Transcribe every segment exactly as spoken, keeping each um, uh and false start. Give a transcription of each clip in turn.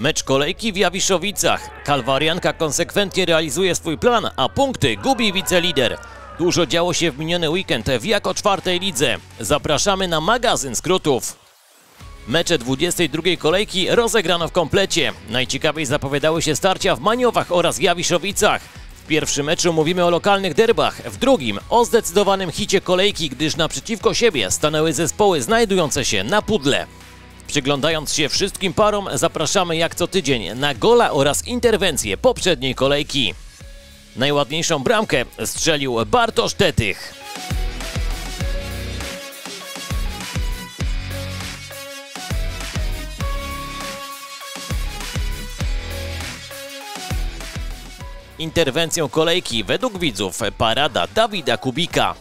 Mecz kolejki w Jawiszowicach. Kalwarianka konsekwentnie realizuje swój plan, a punkty gubi wicelider. Dużo działo się w miniony weekend w jako czwartej lidze. Zapraszamy na magazyn skrótów. Mecze dwudziestej drugiej kolejki rozegrano w komplecie. Najciekawiej zapowiadały się starcia w Maniowach oraz Jawiszowicach. W pierwszym meczu mówimy o lokalnych derbach, w drugim o zdecydowanym hicie kolejki, gdyż naprzeciwko siebie stanęły zespoły znajdujące się na pudle. Przyglądając się wszystkim parom, zapraszamy jak co tydzień na gola oraz interwencje poprzedniej kolejki. Najładniejszą bramkę strzelił Bartosz Tetych. Interwencją kolejki według widzów parada Dawida Kubika.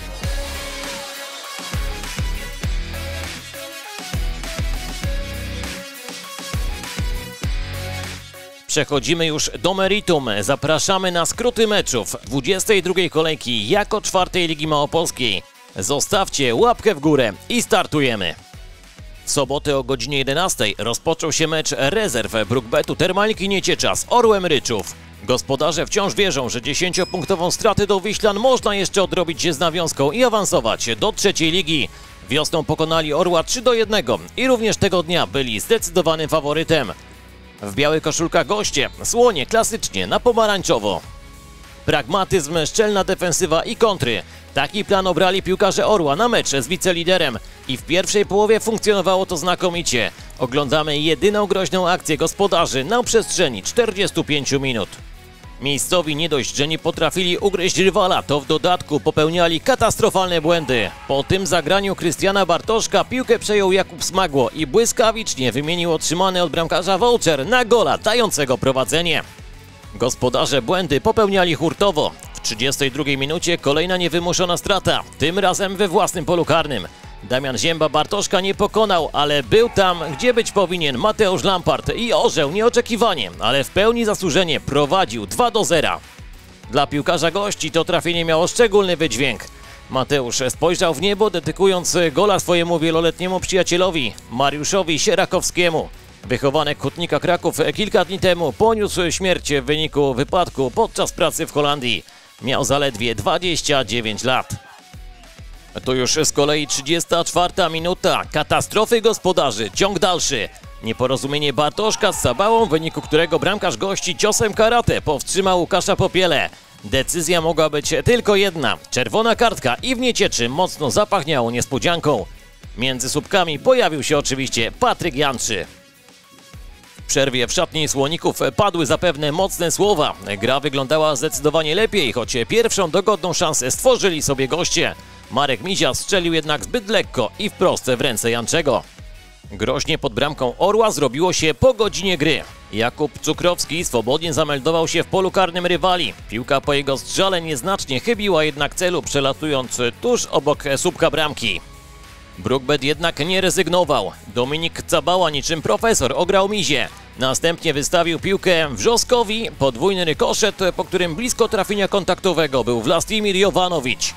Przechodzimy już do meritum. Zapraszamy na skróty meczów dwudziestej drugiej kolejki jako czwartej Ligi Małopolskiej. Zostawcie łapkę w górę i startujemy. W sobotę o godzinie jedenastej rozpoczął się mecz rezerw Brookbetu Termaliki Nieciecza z Orłem Ryczów. Gospodarze wciąż wierzą, że dziesięciopunktową stratę do Wiślan można jeszcze odrobić z nawiązką i awansować do trzeciej ligi. Wiosną pokonali Orła trzy do jednego i również tego dnia byli zdecydowanym faworytem. W białych koszulkach goście, Słonie klasycznie na pomarańczowo. Pragmatyzm, szczelna defensywa i kontry. Taki plan obrali piłkarze Orła na mecz z wiceliderem i w pierwszej połowie funkcjonowało to znakomicie. Oglądamy jedyną groźną akcję gospodarzy na przestrzeni czterdziestu pięciu minut. Miejscowi nie dość, że nie potrafili ugryźć rywala, to w dodatku popełniali katastrofalne błędy. Po tym zagraniu Krystiana Bartoszka piłkę przejął Jakub Smagło i błyskawicznie wymienił otrzymany od bramkarza voucher na gola dającego prowadzenie. Gospodarze błędy popełniali hurtowo. W trzydziestej drugiej minucie kolejna niewymuszona strata, tym razem we własnym polu karnym. Damian Zięba Bartoszka nie pokonał, ale był tam, gdzie być powinien Mateusz Lampart i orzeł nieoczekiwanie, ale w pełni zasłużenie prowadził dwa do zera. Dla piłkarza gości to trafienie miało szczególny wydźwięk. Mateusz spojrzał w niebo, dedykując gola swojemu wieloletniemu przyjacielowi, Mariuszowi Sierakowskiemu. Wychowanek Hutnika Kraków kilka dni temu poniósł śmierć w wyniku wypadku podczas pracy w Holandii. Miał zaledwie dwadzieścia dziewięć lat. To już z kolei trzydziesta czwarta minuta. Katastrofy gospodarzy, ciąg dalszy. Nieporozumienie Bartoszka z Sabałą, w wyniku którego bramkarz gości ciosem karate powstrzymał Łukasza Popielę. Decyzja mogła być tylko jedna. Czerwona kartka i w Niecieczy mocno zapachniało niespodzianką. Między słupkami pojawił się oczywiście Patryk Janczy. W przerwie w szatni Słoników padły zapewne mocne słowa. Gra wyglądała zdecydowanie lepiej, choć pierwszą dogodną szansę stworzyli sobie goście. Marek Mizia strzelił jednak zbyt lekko i wprost w ręce Janczego. Groźnie pod bramką Orła zrobiło się po godzinie gry. Jakub Cukrowski swobodnie zameldował się w polu karnym rywali. Piłka po jego strzale nieznacznie chybiła jednak celu, przelatując tuż obok słupka bramki. Brookbet jednak nie rezygnował. Dominik Cabała niczym profesor ograł Mizie. Następnie wystawił piłkę Wrzoskowi. Podwójny rykoszet, po którym blisko trafienia kontaktowego był Wlastimir Jovanowicz.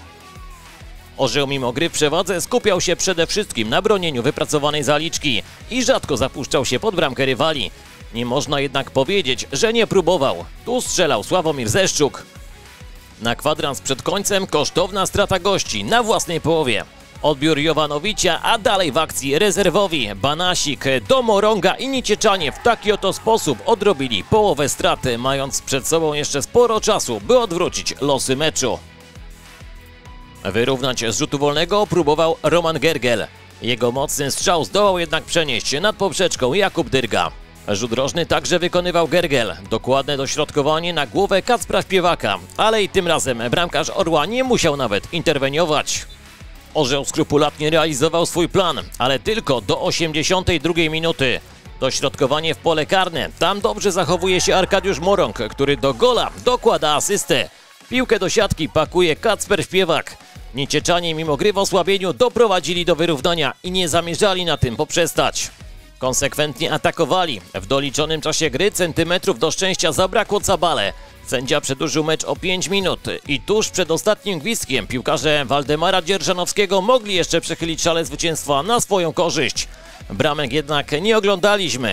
Orzeł mimo gry w przewadze skupiał się przede wszystkim na bronieniu wypracowanej zaliczki i rzadko zapuszczał się pod bramkę rywali. Nie można jednak powiedzieć, że nie próbował. Tu strzelał Sławomir Zeszczuk. Na kwadrans przed końcem kosztowna strata gości na własnej połowie. Odbiór Jovanowicza, a dalej w akcji rezerwowi Banasik, Domorąga i Niecieczanie w taki oto sposób odrobili połowę straty, mając przed sobą jeszcze sporo czasu, by odwrócić losy meczu. Wyrównać z rzutu wolnego próbował Roman Gergel. Jego mocny strzał zdołał jednak przenieść nad poprzeczką Jakub Dyrga. Rzut rożny także wykonywał Gergel. Dokładne dośrodkowanie na głowę Kacpra Śpiewaka, ale i tym razem bramkarz Orła nie musiał nawet interweniować. Orzeł skrupulatnie realizował swój plan, ale tylko do osiemdziesiątej drugiej minuty. Dośrodkowanie w pole karne. Tam dobrze zachowuje się Arkadiusz Morąg, który do gola dokłada asystę. Piłkę do siatki pakuje Kacper Śpiewak. Niecieczanie mimo gry w osłabieniu doprowadzili do wyrównania i nie zamierzali na tym poprzestać. Konsekwentnie atakowali. W doliczonym czasie gry centymetrów do szczęścia zabrakło Cabale. Sędzia przedłużył mecz o pięć minut i tuż przed ostatnim gwizdkiem piłkarze Waldemara Dzierżanowskiego mogli jeszcze przechylić szale zwycięstwa na swoją korzyść. Bramek jednak nie oglądaliśmy.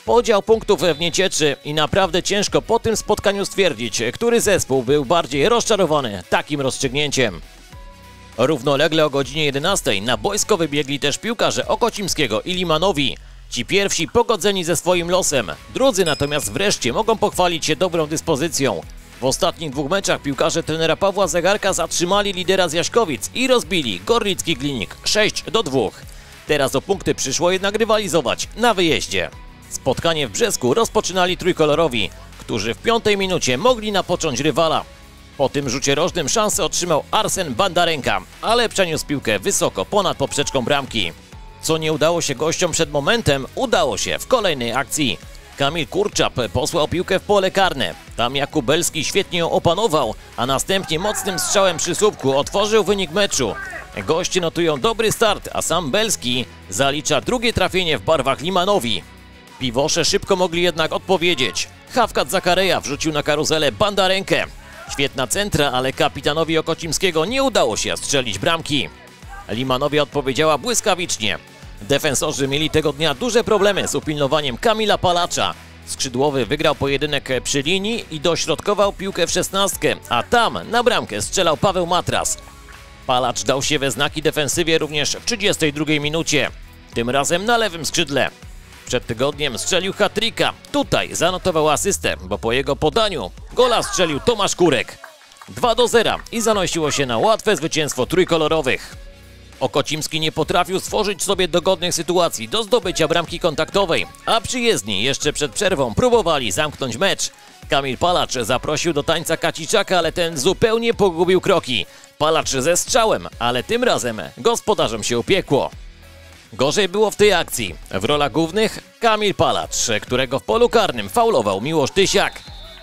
Podział punktów w nie cieczy i naprawdę ciężko po tym spotkaniu stwierdzić, który zespół był bardziej rozczarowany takim rozstrzygnięciem. Równolegle o godzinie jedenastej na boisko wybiegli też piłkarze Okocimskiego i Limanowi. Ci pierwsi pogodzeni ze swoim losem, drudzy natomiast wreszcie mogą pochwalić się dobrą dyspozycją. W ostatnich dwóch meczach piłkarze trenera Pawła Zegarka zatrzymali lidera z Jaśkowic i rozbili Gorlicki Glinik sześć do dwóch. Teraz o punkty przyszło jednak rywalizować na wyjeździe. Spotkanie w Brzesku rozpoczynali trójkolorowi, którzy w piątej minucie mogli napocząć rywala. Po tym rzucie rożnym szansę otrzymał Arsen Bandarenka, ale przeniósł piłkę wysoko ponad poprzeczką bramki. Co nie udało się gościom przed momentem, udało się w kolejnej akcji. Kamil Kurczap posłał piłkę w pole karne. Tam Jakub Belski świetnie ją opanował, a następnie mocnym strzałem przy słupku otworzył wynik meczu. Goście notują dobry start, a sam Belski zalicza drugie trafienie w barwach Limanowi. Piwosze szybko mogli jednak odpowiedzieć. Hawkat Zakareja wrzucił na karuzelę Bandarenkę. Świetna centra, ale kapitanowi Okocimskiego nie udało się strzelić bramki. Limanowi odpowiedziała błyskawicznie. Defensorzy mieli tego dnia duże problemy z upilnowaniem Kamila Palacza. Skrzydłowy wygrał pojedynek przy linii i dośrodkował piłkę w szesnastkę, a tam na bramkę strzelał Paweł Matras. Palacz dał się we znaki defensywie również w trzydziestej drugiej minucie. Tym razem na lewym skrzydle. Przed tygodniem strzelił hat-tricka. Tutaj zanotował asystę, bo po jego podaniu gola strzelił Tomasz Kurek. dwa do zera i zanosiło się na łatwe zwycięstwo trójkolorowych. Okocimski nie potrafił stworzyć sobie dogodnych sytuacji do zdobycia bramki kontaktowej, a przyjezdni jeszcze przed przerwą próbowali zamknąć mecz. Kamil Palacz zaprosił do tańca Kaciczaka, ale ten zupełnie pogubił kroki. Palacz ze strzałem, ale tym razem gospodarzom się upiekło. Gorzej było w tej akcji. W rolach głównych Kamil Palacz, którego w polu karnym faulował Miłosz Tysiak.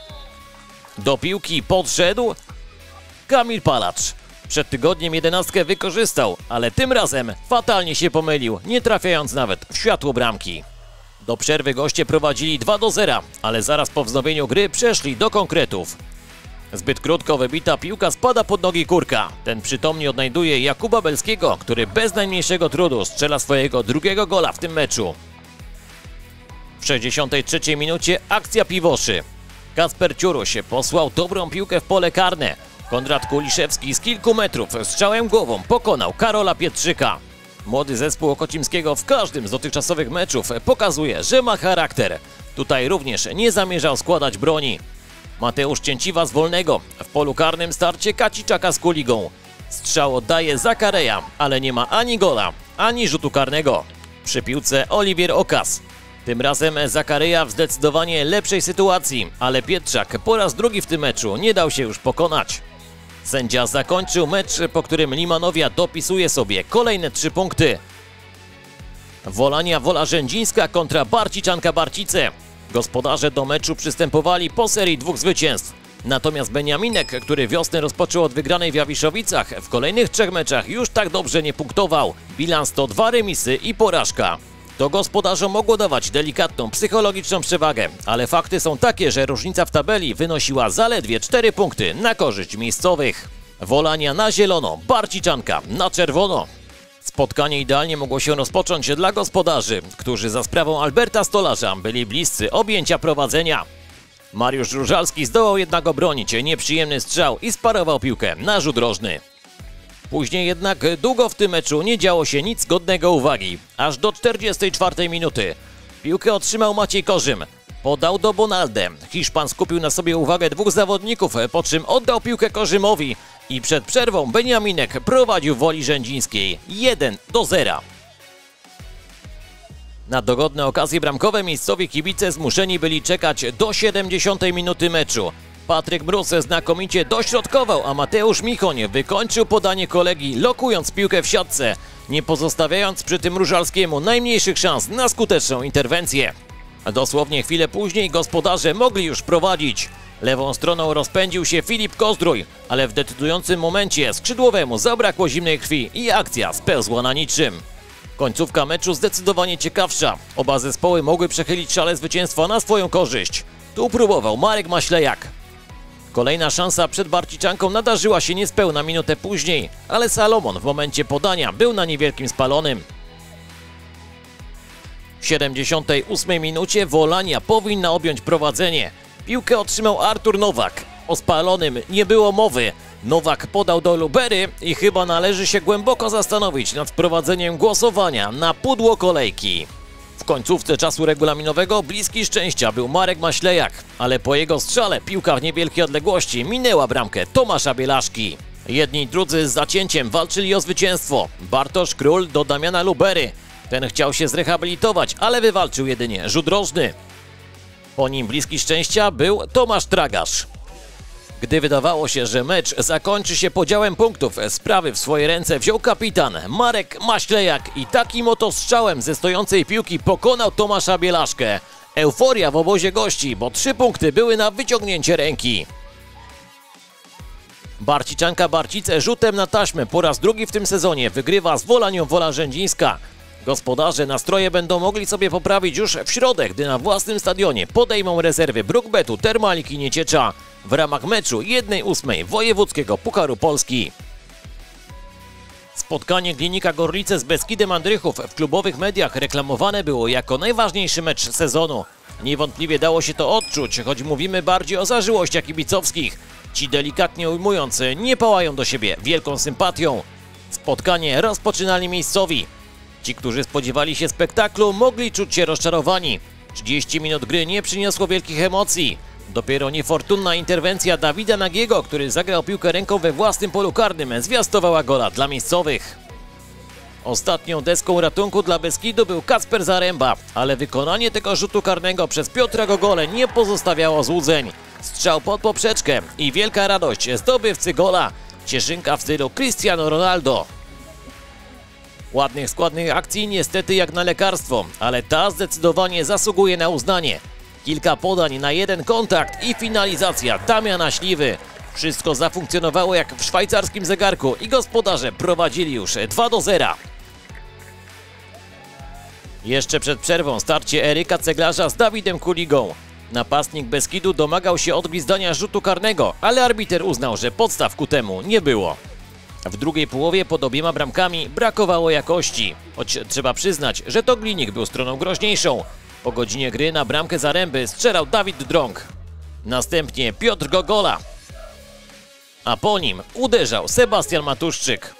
Do piłki podszedł Kamil Palacz. Przed tygodniem jedenastkę wykorzystał, ale tym razem fatalnie się pomylił, nie trafiając nawet w światło bramki. Do przerwy goście prowadzili dwa do zera, ale zaraz po wznowieniu gry przeszli do konkretów. Zbyt krótko wybita piłka spada pod nogi Kurka. Ten przytomnie odnajduje Jakuba Belskiego, który bez najmniejszego trudu strzela swojego drugiego gola w tym meczu. W sześćdziesiątej trzeciej minucie akcja Piwoszy. Kacper Ciuruś posłał dobrą piłkę w pole karne. Konrad Kuliszewski z kilku metrów strzałem głową pokonał Karola Pietrzyka. Młody zespół Okocimskiego w każdym z dotychczasowych meczów pokazuje, że ma charakter. Tutaj również nie zamierzał składać broni. Mateusz Cięciwa z wolnego, w polu karnym starcie Kaciczaka z Kuligą. Strzał oddaje Zakareja, ale nie ma ani gola, ani rzutu karnego. Przy piłce Oliwier Okas. Tym razem Zakareja w zdecydowanie lepszej sytuacji, ale Pietrzak po raz drugi w tym meczu nie dał się już pokonać. Sędzia zakończył mecz, po którym Limanowia dopisuje sobie kolejne trzy punkty. Wolania Wola Rzędzińska kontra Barciczanka Barcice. Gospodarze do meczu przystępowali po serii dwóch zwycięstw. Natomiast Beniaminek, który wiosnę rozpoczął od wygranej w Jawiszowicach, w kolejnych trzech meczach już tak dobrze nie punktował. Bilans to dwa remisy i porażka. To gospodarzom mogło dawać delikatną psychologiczną przewagę, ale fakty są takie, że różnica w tabeli wynosiła zaledwie cztery punkty na korzyść miejscowych. Wolania na zielono, Barciczanka na czerwono. Spotkanie idealnie mogło się rozpocząć dla gospodarzy, którzy za sprawą Alberta Stolarza byli bliscy objęcia prowadzenia. Mariusz Różalski zdołał jednak obronić nieprzyjemny strzał i sparował piłkę na rzut rożny. Później jednak długo w tym meczu nie działo się nic godnego uwagi, aż do czterdziestej czwartej minuty. Piłkę otrzymał Maciej Korzym, podał do Bonalde. Hiszpan skupił na sobie uwagę dwóch zawodników, po czym oddał piłkę Korzymowi i przed przerwą Beniaminek prowadził Woli Rzędzińskiej jeden do zera. Na dogodne okazje bramkowe miejscowi kibice zmuszeni byli czekać do siedemdziesiątej minuty meczu. Patryk Mróz znakomicie dośrodkował, a Mateusz Michoń wykończył podanie kolegi, lokując piłkę w siatce, nie pozostawiając przy tym Różalskiemu najmniejszych szans na skuteczną interwencję. Dosłownie chwilę później gospodarze mogli już prowadzić. Lewą stroną rozpędził się Filip Kozdrój, ale w decydującym momencie skrzydłowemu zabrakło zimnej krwi i akcja spełzła na niczym. Końcówka meczu zdecydowanie ciekawsza. Oba zespoły mogły przechylić szale zwycięstwa na swoją korzyść. Tu próbował Marek Maślejak. Kolejna szansa przed Barciczanką nadarzyła się niespełna minutę później, ale Salomon w momencie podania był na niewielkim spalonym. W siedemdziesiątej ósmej minucie Wolania powinna objąć prowadzenie. Piłkę otrzymał Artur Nowak. O spalonym nie było mowy. Nowak podał do Lubery i chyba należy się głęboko zastanowić nad wprowadzeniem głosowania na pudło kolejki. W końcówce czasu regulaminowego bliski szczęścia był Marek Maślejak, ale po jego strzale piłka w niewielkiej odległości minęła bramkę Tomasza Bielaszki. Jedni i drudzy z zacięciem walczyli o zwycięstwo. Bartosz Król do Damiana Lubery. Ten chciał się zrehabilitować, ale wywalczył jedynie rzut rożny. Po nim bliski szczęścia był Tomasz Tragasz. Gdy wydawało się, że mecz zakończy się podziałem punktów, sprawy w swoje ręce wziął kapitan Marek Maślejak i takim oto strzałem ze stojącej piłki pokonał Tomasza Bielaszkę. Euforia w obozie gości, bo trzy punkty były na wyciągnięcie ręki. Barciczanka Barcice rzutem na taśmę po raz drugi w tym sezonie wygrywa z Wolanią Wola Rzędzińska. Gospodarze nastroje będą mogli sobie poprawić już w środę, gdy na własnym stadionie podejmą rezerwy Brookbetu, Termalik i Nieciecza w ramach meczu jednej ósmej Wojewódzkiego Pucharu Polski. Spotkanie Glinika Gorlice z Beskidem Andrychów w klubowych mediach reklamowane było jako najważniejszy mecz sezonu. Niewątpliwie dało się to odczuć, choć mówimy bardziej o zażyłościach kibicowskich. Ci delikatnie ujmując nie pałają do siebie wielką sympatią. Spotkanie rozpoczynali miejscowi. Ci, którzy spodziewali się spektaklu, mogli czuć się rozczarowani. trzydzieści minut gry nie przyniosło wielkich emocji. Dopiero niefortunna interwencja Dawida Nagiego, który zagrał piłkę ręką we własnym polu karnym, zwiastowała gola dla miejscowych. Ostatnią deską ratunku dla Beskidu był Kacper Zaręba, ale wykonanie tego rzutu karnego przez Piotra Gogolę nie pozostawiało złudzeń. Strzał pod poprzeczkę i wielka radość zdobywcy gola. Cieszynka w stylu Cristiano Ronaldo. Ładnych, składnych akcji niestety jak na lekarstwo, ale ta zdecydowanie zasługuje na uznanie. Kilka podań na jeden kontakt i finalizacja Damiana Śliwy. Wszystko zafunkcjonowało jak w szwajcarskim zegarku i gospodarze prowadzili już dwa do zera. Jeszcze przed przerwą starcie Eryka Ceglarza z Dawidem Kuligą. Napastnik Beskidu domagał się odgwizdania rzutu karnego, ale arbiter uznał, że podstaw ku temu nie było. W drugiej połowie pod obiema bramkami brakowało jakości, choć trzeba przyznać, że to Glinik był stroną groźniejszą. Po godzinie gry na bramkę Zaręby strzelał Dawid Drąg. Następnie Piotr Gogola. A po nim uderzał Sebastian Matuszczyk.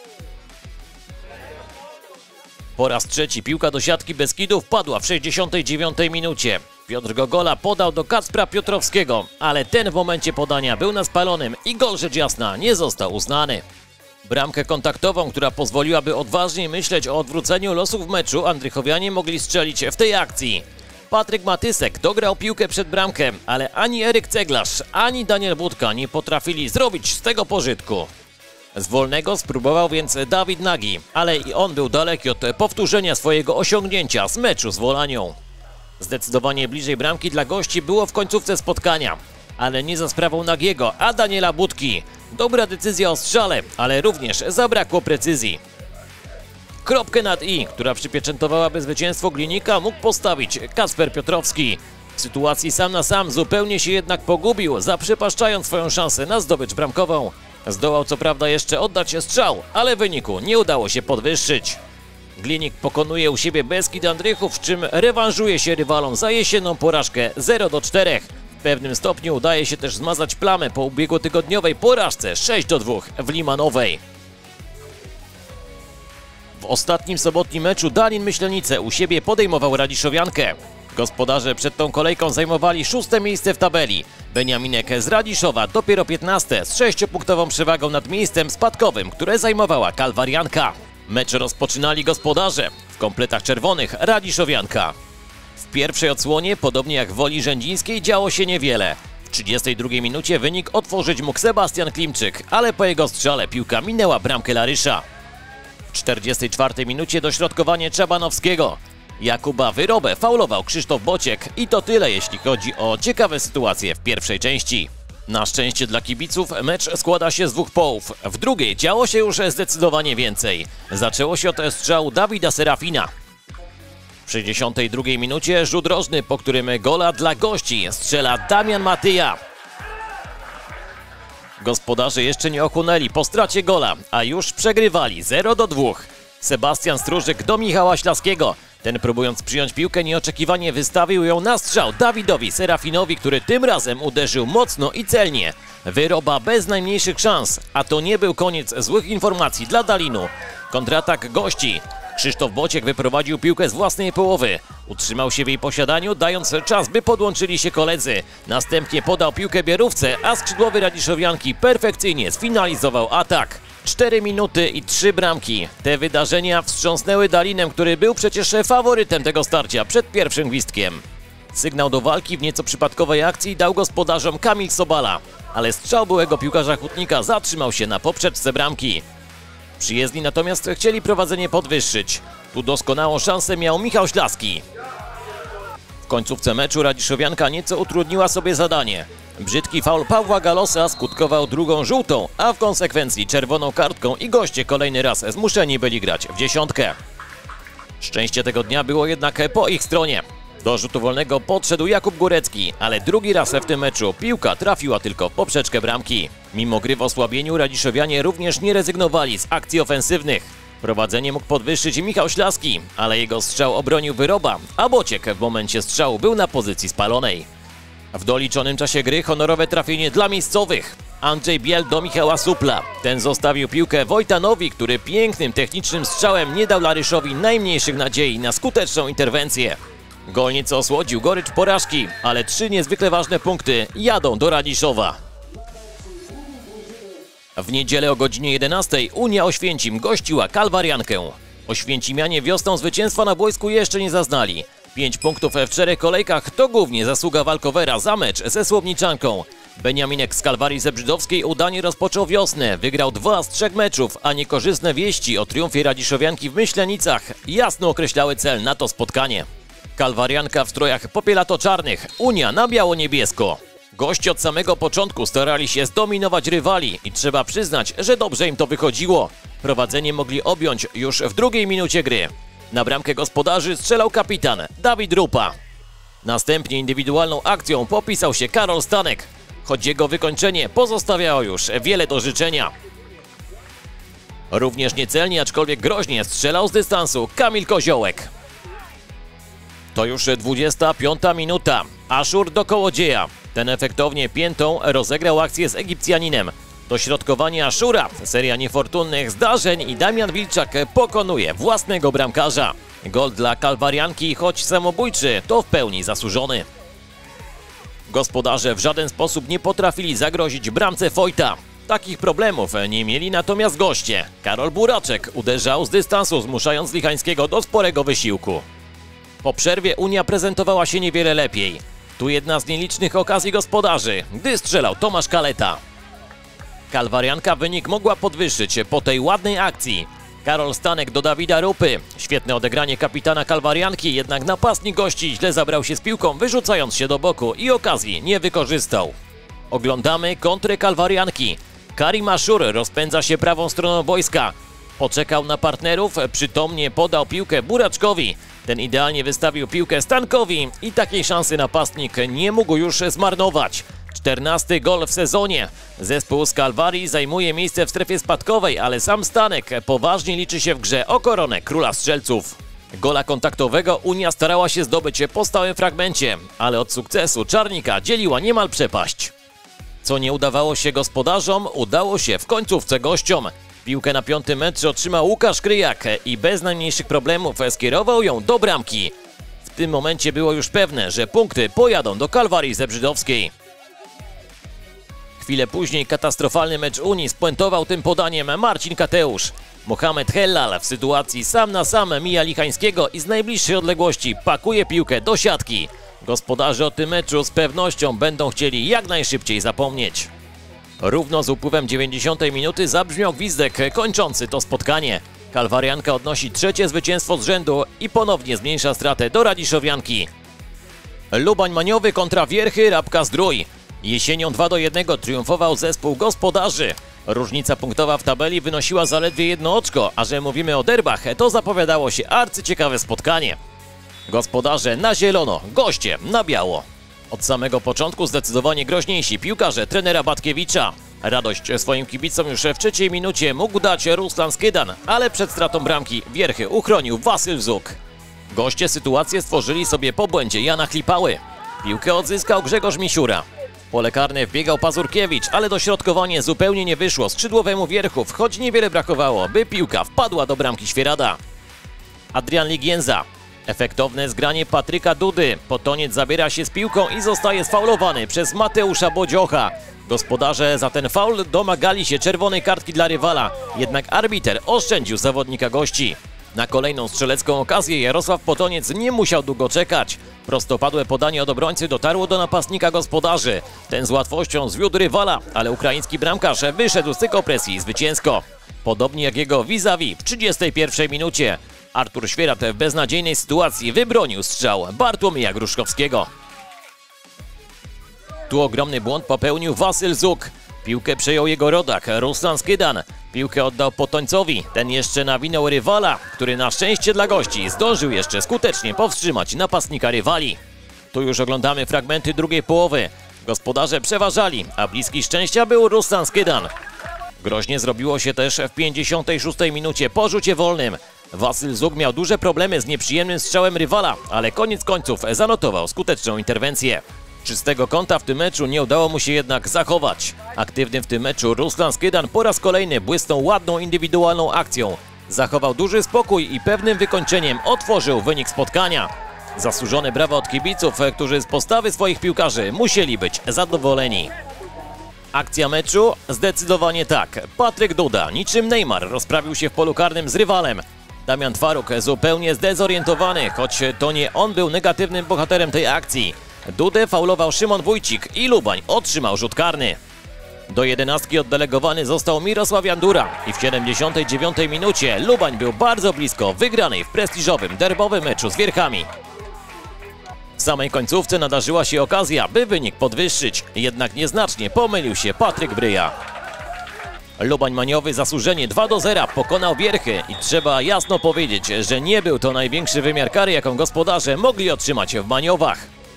Po raz trzeci piłka do siatki Beskidu wpadła w sześćdziesiątej dziewiątej minucie. Piotr Gogola podał do Kacpra Piotrowskiego, ale ten w momencie podania był na spalonym i gol rzecz jasna nie został uznany. Bramkę kontaktową, która pozwoliłaby odważniej myśleć o odwróceniu losów w meczu, Andrychowianie mogli strzelić w tej akcji. Patryk Matysek dograł piłkę przed bramkę, ale ani Eryk Ceglarz, ani Daniel Budka nie potrafili zrobić z tego pożytku. Z wolnego spróbował więc Dawid Nagi, ale i on był daleki od powtórzenia swojego osiągnięcia z meczu z Wolanią. Zdecydowanie bliżej bramki dla gości było w końcówce spotkania, ale nie za sprawą Nagiego, a Daniela Budki. Dobra decyzja o strzale, ale również zabrakło precyzji. Kropkę nad i, która przypieczętowałaby zwycięstwo Glinika, mógł postawić Kacper Piotrowski. W sytuacji sam na sam zupełnie się jednak pogubił, zaprzepaszczając swoją szansę na zdobycz bramkową. Zdołał co prawda jeszcze oddać strzał, ale wyniku nie udało się podwyższyć. Glinik pokonuje u siebie Beskid Andrychów, w czym rewanżuje się rywalom za jesienną porażkę zero do czterech. W pewnym stopniu udaje się też zmazać plamę po ubiegłotygodniowej porażce sześć do dwóch w Limanowej. W ostatnim sobotnim meczu Dalin Myślenice u siebie podejmował Radiszowiankę. Gospodarze przed tą kolejką zajmowali szóste miejsce w tabeli. Beniaminek z Radiszowa dopiero piętnaste z sześciopunktową przewagą nad miejscem spadkowym, które zajmowała Kalwarianka. Mecz rozpoczynali gospodarze, w kompletach czerwonych Radiszowianka. W pierwszej odsłonie, podobnie jak w Woli Rzędzińskiej, działo się niewiele. W trzydziestej drugiej minucie wynik otworzyć mógł Sebastian Klimczyk, ale po jego strzale piłka minęła bramkę Larysza. W czterdziestej czwartej minucie dośrodkowanie Czabanowskiego. Jakuba Wyrobę faulował Krzysztof Bociek i to tyle, jeśli chodzi o ciekawe sytuacje w pierwszej części. Na szczęście dla kibiców mecz składa się z dwóch połów. W drugiej działo się już zdecydowanie więcej. Zaczęło się od strzału Dawida Serafina. W sześćdziesiątej drugiej minucie rzut rożny, po którym gola dla gości strzela Damian Matyja. Gospodarze jeszcze nie ochłonęli po stracie gola, a już przegrywali zero do dwóch. Sebastian Stróżyk do Michała Ślaskiego. Ten, próbując przyjąć piłkę, nieoczekiwanie wystawił ją na strzał Dawidowi Serafinowi, który tym razem uderzył mocno i celnie. Wyroba bez najmniejszych szans, a to nie był koniec złych informacji dla Dalinu. Kontratak gości. Krzysztof Bociek wyprowadził piłkę z własnej połowy. Utrzymał się w jej posiadaniu, dając czas, by podłączyli się koledzy. Następnie podał piłkę Bierówce, a skrzydłowy Radiszowianki perfekcyjnie sfinalizował atak. cztery minuty i trzy bramki. Te wydarzenia wstrząsnęły Dalinem, który był przecież faworytem tego starcia przed pierwszym gwizdkiem. Sygnał do walki w nieco przypadkowej akcji dał gospodarzom Kamil Sobala, ale strzał byłego piłkarza Hutnika zatrzymał się na poprzeczce bramki. Przyjezdni natomiast chcieli prowadzenie podwyższyć. Tu doskonałą szansę miał Michał Ślaski. W końcówce meczu Radiszowianka nieco utrudniła sobie zadanie. Brzydki faul Pawła Galosa skutkował drugą żółtą, a w konsekwencji czerwoną kartką i goście kolejny raz zmuszeni byli grać w dziesiątkę. Szczęście tego dnia było jednak po ich stronie. Do rzutu wolnego podszedł Jakub Górecki, ale drugi raz w tym meczu piłka trafiła tylko w poprzeczkę bramki. Mimo gry w osłabieniu Radiszowianie również nie rezygnowali z akcji ofensywnych. Prowadzenie mógł podwyższyć Michał Ślaski, ale jego strzał obronił Wyroba, a Bociek w momencie strzału był na pozycji spalonej. W doliczonym czasie gry honorowe trafienie dla miejscowych. Andrzej Biel do Michała Supla. Ten zostawił piłkę Wojtanowi, który pięknym technicznym strzałem nie dał Laryszowi najmniejszych nadziei na skuteczną interwencję. Gol nieco osłodził gorycz porażki, ale trzy niezwykle ważne punkty jadą do Radiszowa. W niedzielę o godzinie jedenastej Unia Oświęcim gościła Kalwariankę. Oświęcimianie wiosną zwycięstwa na boisku jeszcze nie zaznali. Pięć punktów w czterech kolejkach to głównie zasługa walkowera za mecz ze Słowniczanką. Beniaminek z Kalwarii Zebrzydowskiej udanie rozpoczął wiosnę. Wygrał dwa z trzech meczów, a niekorzystne wieści o triumfie Radiszowianki w Myślenicach jasno określały cel na to spotkanie. Kalwarianka w strojach popielato-czarnych, Unia na biało-niebiesko. Goście od samego początku starali się zdominować rywali i trzeba przyznać, że dobrze im to wychodziło. Prowadzenie mogli objąć już w drugiej minucie gry. Na bramkę gospodarzy strzelał kapitan Dawid Rupa. Następnie indywidualną akcją popisał się Karol Stanek, choć jego wykończenie pozostawiało już wiele do życzenia. Również niecelnie, aczkolwiek groźnie strzelał z dystansu Kamil Koziołek. To już dwudziesta piąta minuta. Aszur do Kołodzieja. Ten efektownie piętą rozegrał akcję z Egipcjaninem. Dośrodkowanie Aszura, seria niefortunnych zdarzeń i Damian Wilczak pokonuje własnego bramkarza. Gol dla Kalwarianki, choć samobójczy, to w pełni zasłużony. Gospodarze w żaden sposób nie potrafili zagrozić bramce Fojta. Takich problemów nie mieli natomiast goście. Karol Buraczek uderzał z dystansu, zmuszając Lichańskiego do sporego wysiłku. Po przerwie Unia prezentowała się niewiele lepiej. Tu jedna z nielicznych okazji gospodarzy, gdy strzelał Tomasz Kaleta. Kalwarianka wynik mogła podwyższyć po tej ładnej akcji. Karol Stanek do Dawida Rupy. Świetne odegranie kapitana Kalwarianki, jednak napastnik gości źle zabrał się z piłką, wyrzucając się do boku i okazji nie wykorzystał. Oglądamy kontrę Kalwarianki. Karim Aszur rozpędza się prawą stroną boiska. Poczekał na partnerów, przytomnie podał piłkę Buraczkowi. Ten idealnie wystawił piłkę Stankowi i takiej szansy napastnik nie mógł już zmarnować. czternasty gol w sezonie. Zespół z Kalwarii zajmuje miejsce w strefie spadkowej, ale sam Stanek poważnie liczy się w grze o koronę króla strzelców. Gola kontaktowego Unia starała się zdobyć po stałym fragmencie, ale od sukcesu Czarnika dzieliła niemal przepaść. Co nie udawało się gospodarzom, udało się w końcówce gościom. Piłkę na piątym metrze otrzymał Łukasz Kryjak i bez najmniejszych problemów skierował ją do bramki. W tym momencie było już pewne, że punkty pojadą do Kalwarii Zebrzydowskiej. Chwilę później katastrofalny mecz Unii spuentował tym podaniem Marcin Kateusz. Mohamed Hellal w sytuacji sam na sam mija Lichańskiego i z najbliższej odległości pakuje piłkę do siatki. Gospodarze o tym meczu z pewnością będą chcieli jak najszybciej zapomnieć. Równo z upływem dziewięćdziesiątej minuty zabrzmiał gwizdek kończący to spotkanie. Kalwarianka odnosi trzecie zwycięstwo z rzędu i ponownie zmniejsza stratę do Radiszowianki. Lubań Maniowy kontra Wierchy Rabka-Zdrój. Jesienią dwa do jednego triumfował zespół gospodarzy. Różnica punktowa w tabeli wynosiła zaledwie jedno oczko, a że mówimy o derbach, to zapowiadało się arcyciekawe spotkanie. Gospodarze na zielono, goście na biało. Od samego początku zdecydowanie groźniejsi piłkarze trenera Batkiewicza. Radość swoim kibicom już w trzeciej minucie mógł dać Ruslan Skydan, ale przed stratą bramki Wierchy uchronił Wasyl Zuk. Goście sytuację stworzyli sobie po błędzie Jana Chlipały. Piłkę odzyskał Grzegorz Misiura. Pole karne wbiegał Pazurkiewicz, ale dośrodkowanie zupełnie nie wyszło skrzydłowemu Wierchów, choć niewiele brakowało, by piłka wpadła do bramki Świerada. Adrian Ligienza. Efektowne zgranie Patryka Dudy. Potoniec zabiera się z piłką i zostaje sfaulowany przez Mateusza Bodziocha. Gospodarze za ten faul domagali się czerwonej kartki dla rywala, jednak arbiter oszczędził zawodnika gości. Na kolejną strzelecką okazję Jarosław Potoniec nie musiał długo czekać. Prostopadłe podanie od obrońcy dotarło do napastnika gospodarzy. Ten z łatwością zwiódł rywala, ale ukraiński bramkarz wyszedł z tych opresji zwycięsko. Podobnie jak jego vis-a-vis w trzydziestej pierwszej minucie. Artur Świerat w beznadziejnej sytuacji wybronił strzał Bartłomieja Gruszkowskiego. Tu ogromny błąd popełnił Wasyl Zuk. Piłkę przejął jego rodak Ruslan Skydan. Piłkę oddał Potońcowi. Ten jeszcze nawinął rywala, który na szczęście dla gości zdążył jeszcze skutecznie powstrzymać napastnika rywali. Tu już oglądamy fragmenty drugiej połowy. Gospodarze przeważali, a bliski szczęścia był Ruslan Skydan. Groźnie zrobiło się też w pięćdziesiątej szóstej minucie po rzucie wolnym. Wasyl Zuk miał duże problemy z nieprzyjemnym strzałem rywala, ale koniec końców zanotował skuteczną interwencję. Czystego kąta w tym meczu nie udało mu się jednak zachować. Aktywny w tym meczu Ruslan Skydan po raz kolejny błysnął ładną indywidualną akcją. Zachował duży spokój i pewnym wykończeniem otworzył wynik spotkania. Zasłużone brawa od kibiców, którzy z postawy swoich piłkarzy musieli być zadowoleni. Akcja meczu? Zdecydowanie tak. Patryk Duda, niczym Neymar, rozprawił się w polu karnym z rywalem. Damian Twaruk zupełnie zdezorientowany, choć to nie on był negatywnym bohaterem tej akcji. Dudę faulował Szymon Wójcik i Lubań otrzymał rzut karny. Do jedenastki oddelegowany został Mirosław Jandura i w siedemdziesiątej dziewiątej minucie Lubań był bardzo blisko wygranej w prestiżowym derbowym meczu z Wierchami. W samej końcówce nadarzyła się okazja, by wynik podwyższyć, jednak nieznacznie pomylił się Patryk Bryja. Lubań Maniowy zasłużenie dwa do zera pokonał Wierchy i trzeba jasno powiedzieć, że nie był to największy wymiar kary, jaką gospodarze mogli otrzymać w Maniowach.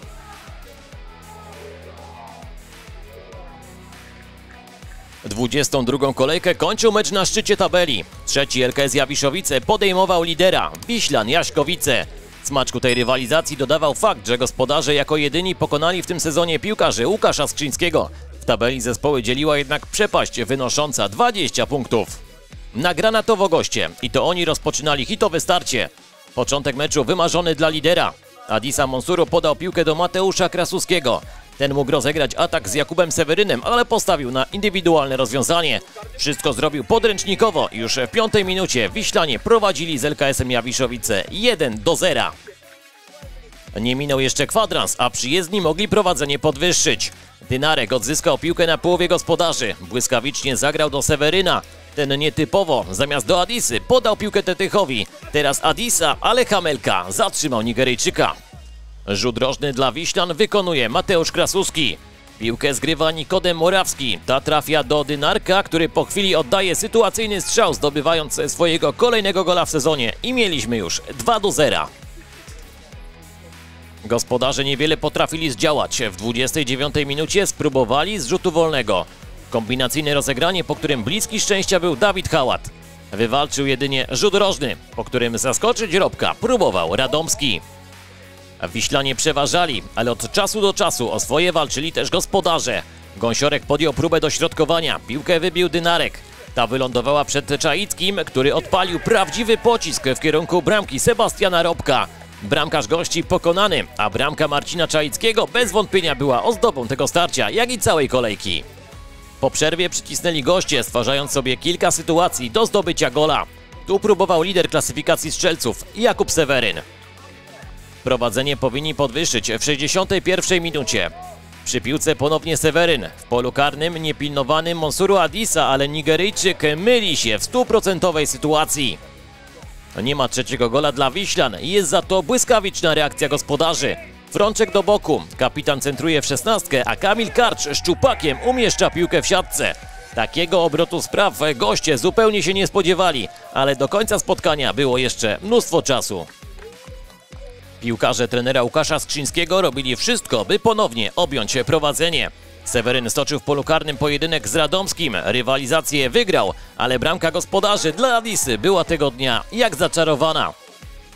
dwudziestą drugą kolejkę kończył mecz na szczycie tabeli. Trzeci L K S Jawiszowice podejmował lidera Wiślan Jaśkowice. Smaczku tej rywalizacji dodawał fakt, że gospodarze jako jedyni pokonali w tym sezonie piłkarzy Łukasza Skrzyńskiego. W tabeli zespoły dzieliła jednak przepaść wynosząca dwadzieścia punktów. Na Granatowo goście i to oni rozpoczynali hitowe starcie. Początek meczu wymarzony dla lidera. Adisa Monsuru podał piłkę do Mateusza Krasuskiego. Ten mógł rozegrać atak z Jakubem Sewerynem, ale postawił na indywidualne rozwiązanie. Wszystko zrobił podręcznikowo i już w piątej minucie Wiślanie prowadzili z L K S-em Jawiszowice jeden do zera. Nie minął jeszcze kwadrans, a przyjezdni mogli prowadzenie podwyższyć. Dynarek odzyskał piłkę na połowie gospodarzy. Błyskawicznie zagrał do Seweryna. Ten nietypowo, zamiast do Adisy, podał piłkę Tetychowi. Teraz Adisa, ale Hamelka zatrzymał Nigeryjczyka. Rzut rożny dla Wiślan wykonuje Mateusz Krasuski. Piłkę zgrywa Nikodem Morawski. Ta trafia do Dynarka, który po chwili oddaje sytuacyjny strzał, zdobywając swojego kolejnego gola w sezonie. I mieliśmy już dwa do zera. Gospodarze niewiele potrafili zdziałać. W dwudziestej dziewiątej minucie spróbowali z rzutu wolnego. Kombinacyjne rozegranie, po którym bliski szczęścia był Dawid Hałat. Wywalczył jedynie rzut rożny, po którym zaskoczyć Robka próbował Radomski. Wiślanie przeważali, ale od czasu do czasu o swoje walczyli też gospodarze. Gąsiorek podjął próbę dośrodkowania, piłkę wybił Dynarek. Ta wylądowała przed Czaickim, który odpalił prawdziwy pocisk w kierunku bramki Sebastiana Robka. Bramkarz gości pokonany, a bramka Marcina Czaickiego bez wątpienia była ozdobą tego starcia, jak i całej kolejki. Po przerwie przycisnęli goście, stwarzając sobie kilka sytuacji do zdobycia gola. Tu próbował lider klasyfikacji strzelców Jakub Seweryn. Prowadzenie powinni podwyższyć w sześćdziesiątej pierwszej minucie. Przy piłce ponownie Seweryn. W polu karnym niepilnowany Monsuru Adisa, ale Nigeryjczyk myli się w stuprocentowej sytuacji. Nie ma trzeciego gola dla Wiślan, jest za to błyskawiczna reakcja gospodarzy. Frączek do boku, kapitan centruje w szesnastkę, a Kamil Karcz szczupakiem umieszcza piłkę w siatce. Takiego obrotu spraw goście zupełnie się nie spodziewali, ale do końca spotkania było jeszcze mnóstwo czasu. Piłkarze trenera Łukasza Skrzyńskiego robili wszystko, by ponownie objąć prowadzenie. Seweryn stoczył w polu karnym pojedynek z Radomskim, rywalizację wygrał, ale bramka gospodarzy dla Adisy była tego dnia jak zaczarowana.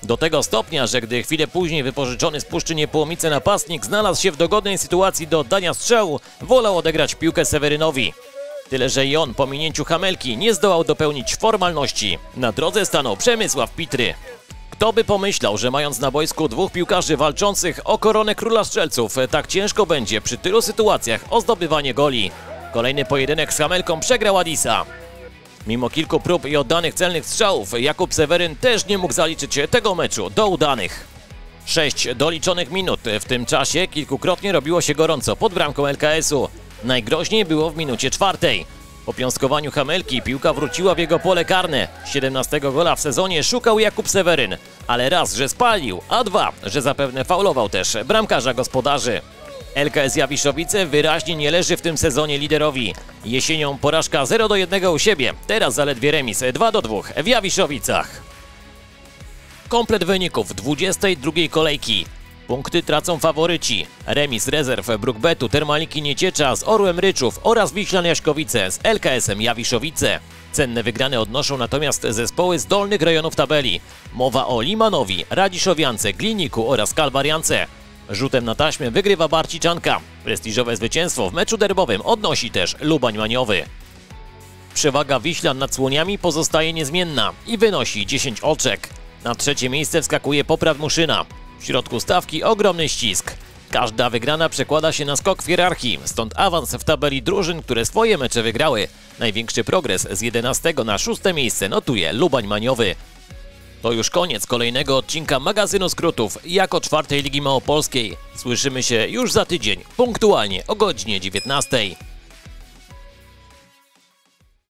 Do tego stopnia, że gdy chwilę później wypożyczony z Puszczy Niepołomice napastnik znalazł się w dogodnej sytuacji do oddania strzału, wolał odegrać piłkę Sewerynowi. Tyle, że i on po minięciu Hamelki nie zdołał dopełnić formalności. Na drodze stanął Przemysław Pitry. Kto by pomyślał, że mając na boisku dwóch piłkarzy walczących o koronę króla strzelców, tak ciężko będzie przy tylu sytuacjach o zdobywanie goli. Kolejny pojedynek z Hamelką przegrał Adisa. Mimo kilku prób i oddanych celnych strzałów, Jakub Seweryn też nie mógł zaliczyć tego meczu do udanych. Sześć doliczonych minut. W tym czasie kilkukrotnie robiło się gorąco pod bramką L K S-u. Najgroźniej było w minucie czwartej. Po piąskowaniu Hamelki piłka wróciła w jego pole karne. siedemnastego gola w sezonie szukał Jakub Seweryn, ale raz, że spalił, a dwa, że zapewne faulował też bramkarza gospodarzy. L K S Jawiszowice wyraźnie nie leży w tym sezonie liderowi. Jesienią porażka zero do jednego u siebie, teraz zaledwie remis dwa do dwóch w Jawiszowicach. Komplet wyników dwudziestej drugiej kolejki. Punkty tracą faworyci. Remis rezerw Brookbetu Termaliki Nieciecza z Orłem Ryczów oraz Wiślan Jaśkowice z L K S-em Jawiszowice. Cenne wygrane odnoszą natomiast zespoły z dolnych rejonów tabeli. Mowa o Limanowi, Radziszowiance, Gliniku oraz Kalwariance. Rzutem na taśmę wygrywa Barciczanka. Prestiżowe zwycięstwo w meczu derbowym odnosi też Lubań Maniowy. Przewaga Wiślan nad Słoniami pozostaje niezmienna i wynosi dziesięć oczek. Na trzecie miejsce wskakuje Poprad Muszyna. W środku stawki ogromny ścisk. Każda wygrana przekłada się na skok w hierarchii, stąd awans w tabeli drużyn, które swoje mecze wygrały. Największy progres z jedenastego na szóste miejsce notuje Lubań Maniowy. To już koniec kolejnego odcinka magazynu skrótów jako czwartej Ligi Małopolskiej. Słyszymy się już za tydzień, punktualnie o godzinie dziewiętnastej.